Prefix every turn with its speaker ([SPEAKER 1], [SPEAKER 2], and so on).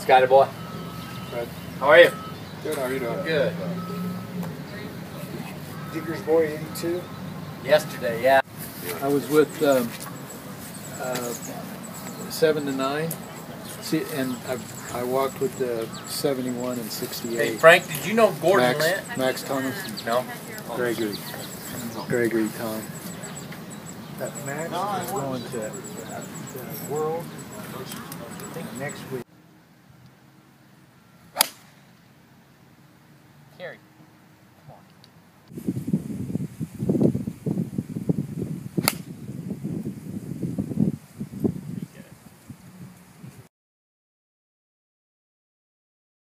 [SPEAKER 1] Scotty boy.
[SPEAKER 2] Good.
[SPEAKER 1] How are you?
[SPEAKER 2] Good, how are you doing?
[SPEAKER 1] Good.
[SPEAKER 2] Digger's Boy 82?
[SPEAKER 1] Yesterday, yeah.
[SPEAKER 3] I was with 7 to 9. See, and I walked with the 71 and 68.
[SPEAKER 1] Hey Frank, did you know Gordon Lent?
[SPEAKER 3] Max Thomas and
[SPEAKER 1] No.
[SPEAKER 3] Gregory Tom. That Max is going to the World, I think next week.
[SPEAKER 1] Carrie, come on.